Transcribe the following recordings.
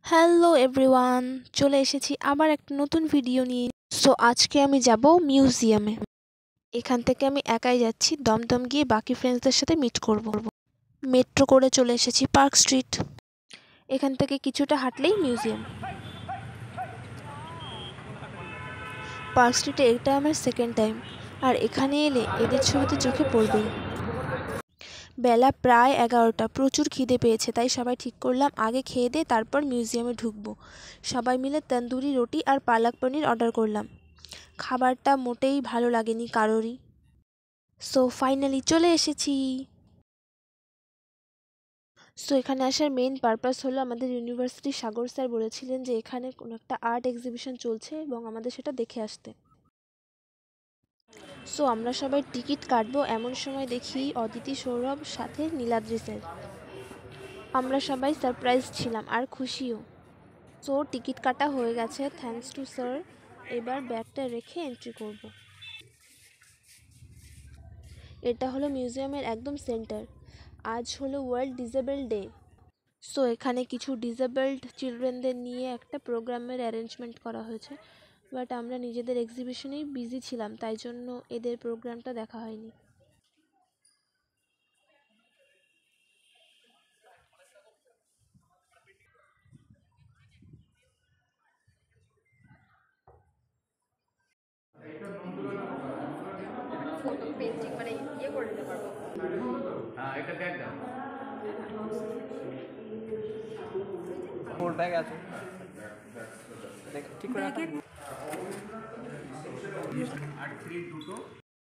Hello everyone, চলে এসেছি আবার একটা নতুন ভিডিও নিয়ে। সো আজকে আমি যাব মিউজিয়ামে। এখান থেকে আমি একাই যাচ্ছি, দমদম গিয়ে বাকি ফ্রেন্ডসদের সাথে মিট করব। মেট্রো করে চলে এসেছি পার্ক স্ট্রিট। এখান থেকে কিছুটা হাঁটলেই মিউজিয়াম। পার্ক স্ট্রিটে এটা আমার সেকেন্ড টাইম, আর এখানে এলে এদের ছবি তো চোখে পড়বেই। বেলা প্রায় 11টা, প্রচুর খিদে পেয়েছে, তাই সবাই ঠিক করলাম আগে খেয়ে দিয়ে তারপর মিউজিয়ামে ঢুকবো। সবাই মিলে তন্দুরি রুটি আর পালক পনির অর্ডার করলাম। খাবারটা মোটেই ভালো লাগেনি কারোরই। সো ফাইনালি চলে এসেছি। সো এখানে আসার মেইন পারপাস হলো, আমাদের ইউনিভার্সিটির সাগর স্যার বলেছিলেন যে এখানে কোনো একটা আর্ট এক্সিবিশন চলছে এবং আমাদের সেটা দেখে আসতে। সো আমরা সবাই টিকিট কাটবো, এমন সময় দেখি অদিতি, সৌরভ সাথে নীলাদ্রি স্যার। আমরা সবাই সারপ্রাইজ ছিলাম আর খুশিও। সো টিকিট কাটা হয়ে গেছে, থ্যাঙ্কস টু স্যার। এবার ব্যাগটা রেখে এন্ট্রি করব। এটা হলো মিউজিয়ামের একদম সেন্টার। আজ হলো ওয়ার্ল্ড ডিসেবল ডে। সো এখানে কিছু ডিসেবলড চিলড্রেনদের নিয়ে একটা প্রোগ্রামের অ্যারেঞ্জমেন্ট করা হয়েছে, বাট আমরা নিজেদের এক্সিবিশনেই বিজি ছিলাম, তাই জন্য এদের প্রোগ্রামটা দেখা হয়নি। ফটো পেন্টিং মানে ইয়ে করে নিতে পারবো। হ্যাঁ, এটা ব্যাগ দাও। ওর ব্যাগ আছে, ঠিক করে রাখো। আর থ্রি দুটো।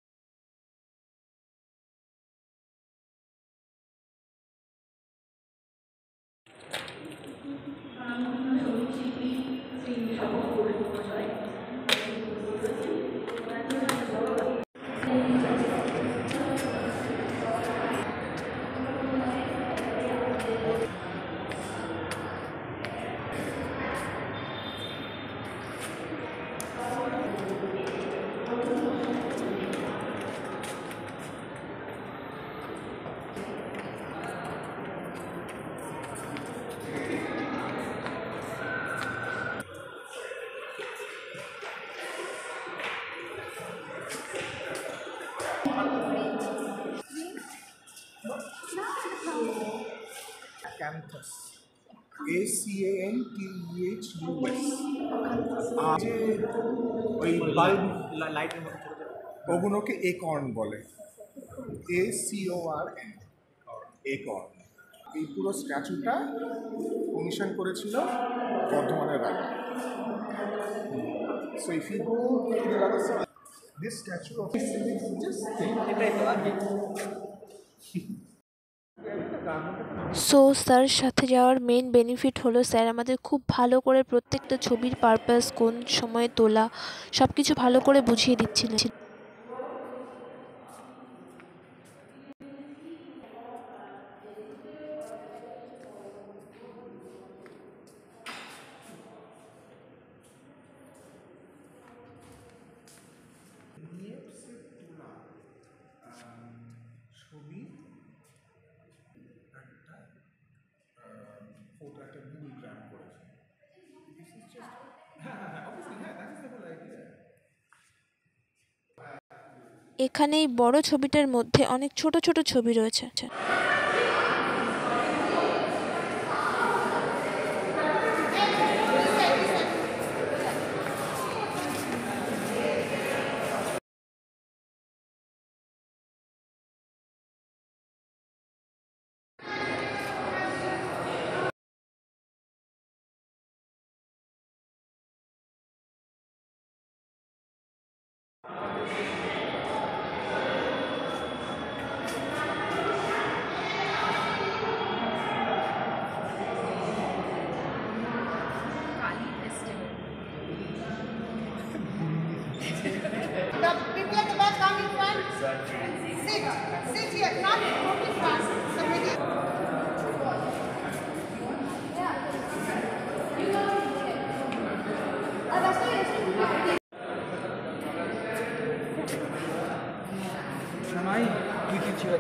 Acanthus. ACANTHUS। আর যে ওই বাল্ব লাইটের মধ্যে ছোট ছোট ওগুলোকে একর্ন বলে। ACORN, একর্ন। এই পুরো স্ট্যাচুটা কমিশন করেছিল বর্ধমানের রাজা। So if you go to the other side, this statue of just এটাই তো আর কি। সো স্যার সাথে যাওয়ার মেইন বেনিফিট হলো, স্যার আমাদের খুব ভালো করে প্রত্যেকটা ছবির পারপাস, কোন সময়ে তোলা, সব কিছু ভালো করে বুঝিয়ে দিচ্ছিলেন। ছবি একটা ফটো একটা গুগল গ্রাম করেছে। This is just obviously that is the whole idea. এখানে এই বড় ছবিটার মধ্যে অনেক ছোট ছোট ছবি রয়েছে। The people at the back come in front. Sit here, not walking fast. Somebody. সময় কি কি ছিল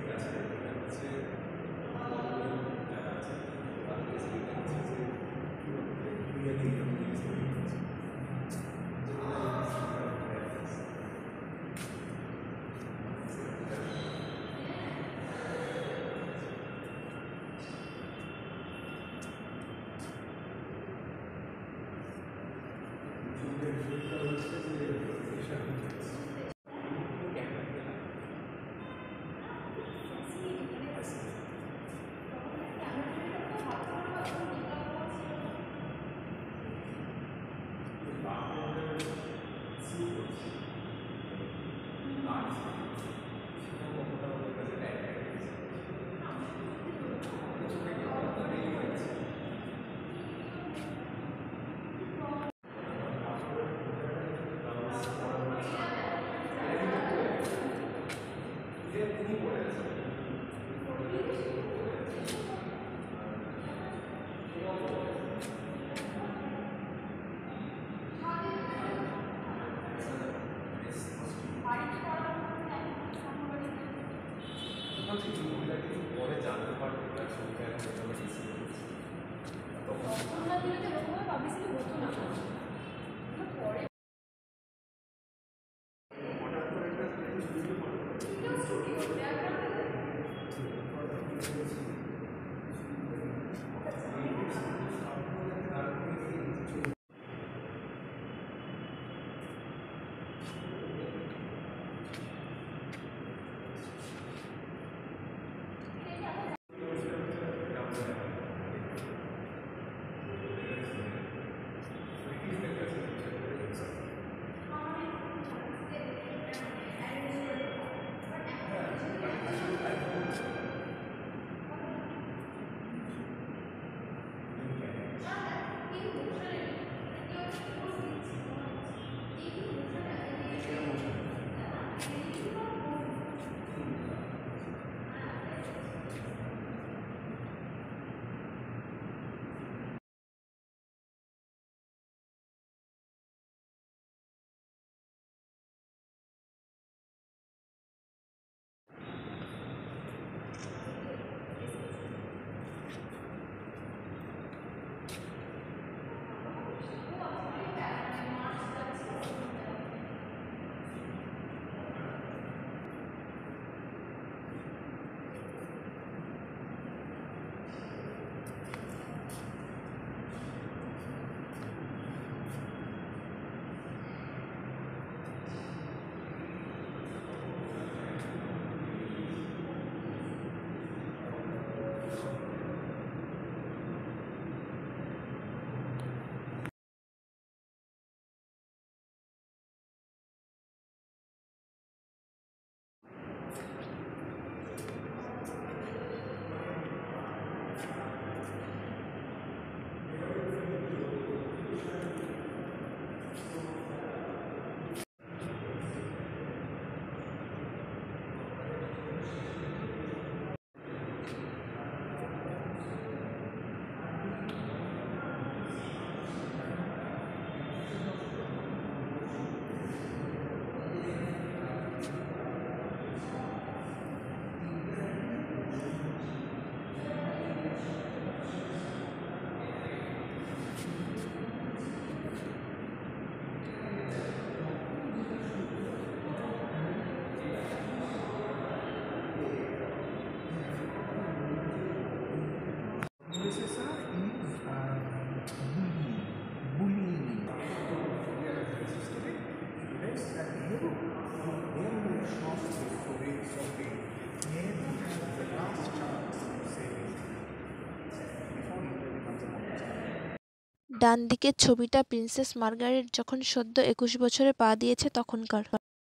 ডান দিকের ছবিটা প্রিন্সেস মার্গারেট যখন সদ্য 21 বছরে পা দিয়েছে তখনকার।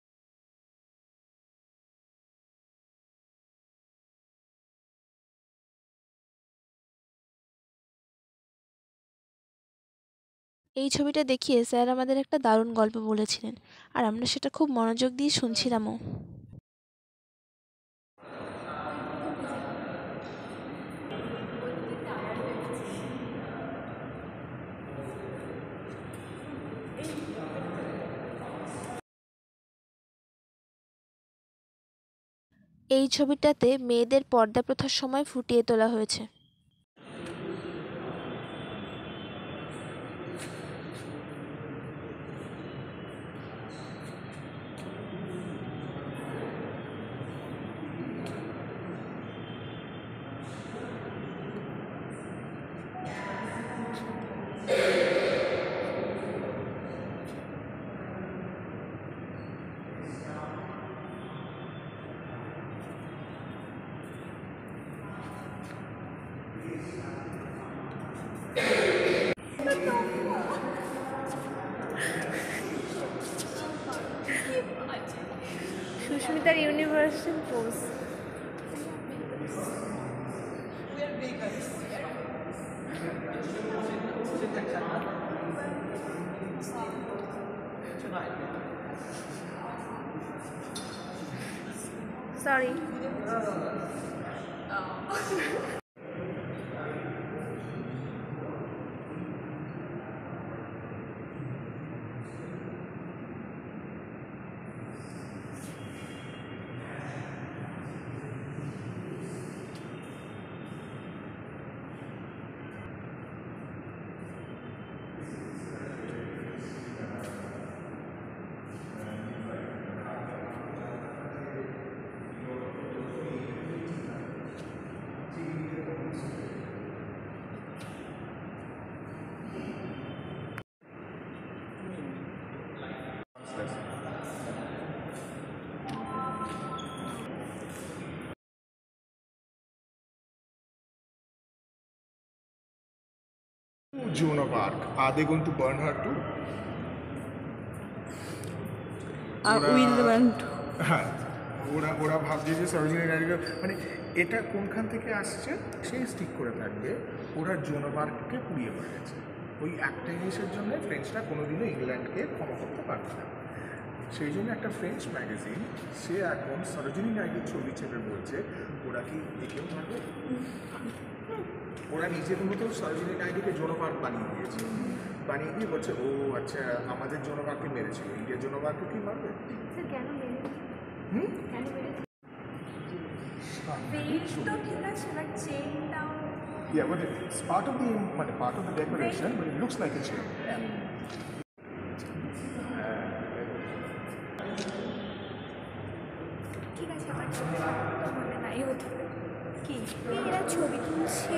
এই ছবিটা দেখিয়ে স্যার আমাদের একটা দারুণ গল্প বলেছিলেন, আর আমরা সেটা খুব মনোযোগ দিয়ে শুনছিলামও। এই ছবিটাতে মেয়েদের পর্দা প্রথার সময় ফুটিয়ে তোলা হয়েছে। সুস্মিতার universal pose. Sorry. Joan of Arc. Are they going to burn her too? হ্যাঁ, ওরা ভাবছে যে সরোজিনী নাইডুকে, মানে এটা কোনখান থেকে আসছে সেই স্টিক করে থাকবে। ওরা জোন অফ আর্ককে পুড়িয়ে মারা গেছে। ওই একটা জিনিসের জন্য ফ্রেঞ্চরা কোনোদিনও ইংল্যান্ডকে ক্ষমা করতে পারবে না। সেই জন্য একটা ফ্রেঞ্চ ম্যাগাজিন সে এখন সরোজিনী নাইডুর ছবি চেপে বলছে ওরা কি একেও মারবে। ওরা নিজের মতো সরোজিনী নাইডুকে জোন অফ আর্ক বানিয়ে দিয়েছে, বানিয়ে দিয়ে বলছে ও আচ্ছা আমাদের জোন অফ আর্ককে মেরেছিল, ইন্ডিয়ার জোন অফ আর্ককে কি মারবে? Yeah, but it's part of the decoration, but it looks like a chain. ঠিক আছে, আমার ছবি হবে না, এই হতে হবে কি এরা ছবি তুলছে।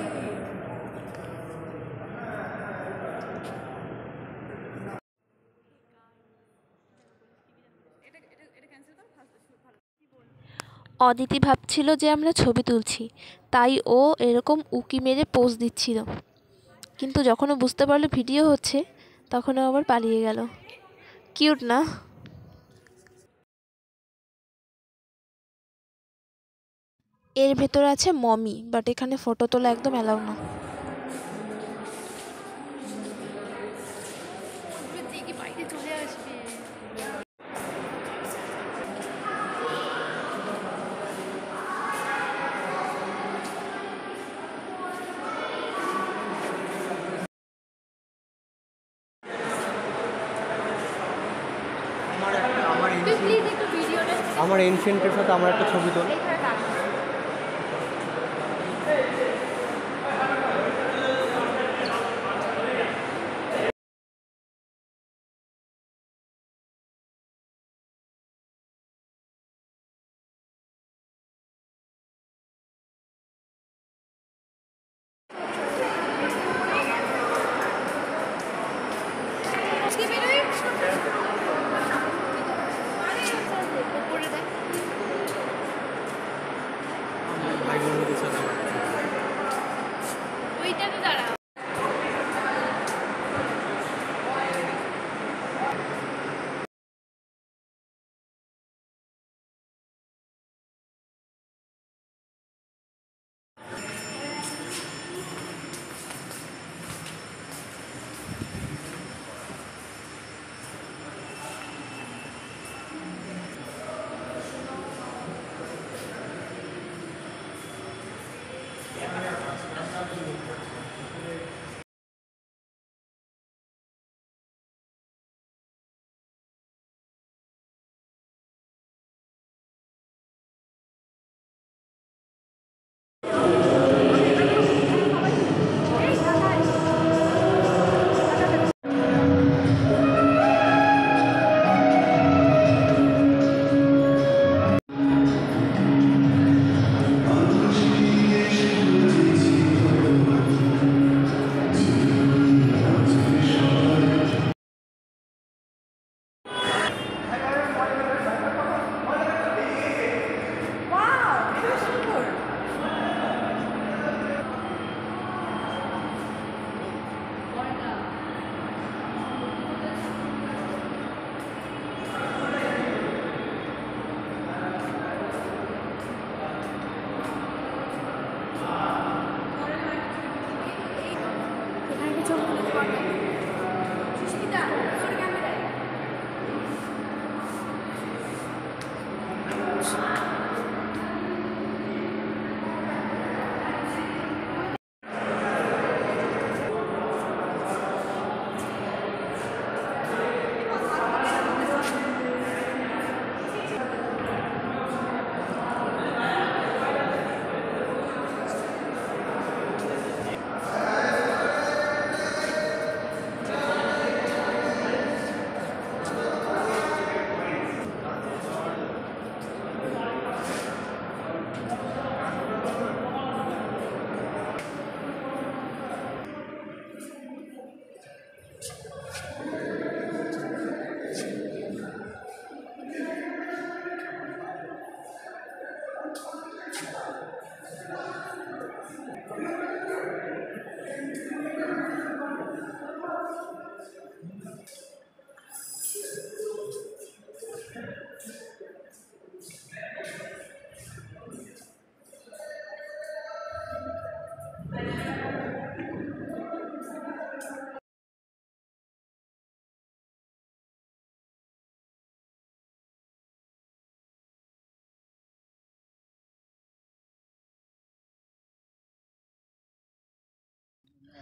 অদিতি ভাবছিল যে আমরা ছবি তুলছি, তাই ও এরকম উকি মেরে পোজ দিচ্ছিল, কিন্তু যখন ও বুঝতে পারলো ভিডিও হচ্ছে তখন ও আবার পালিয়ে গেল। কিউট না? এর ভেতরে আছে মমি, বাট এখানে ফটো তোলা একদম অ্যালাউ না। আমার এনফিনিটের সাথে আমার একটা ছবি তোল।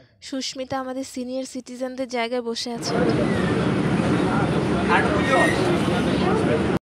সুস্মিতা আমাদের সিনিয়র সিটিজেনদের জায়গায় বসে আছে।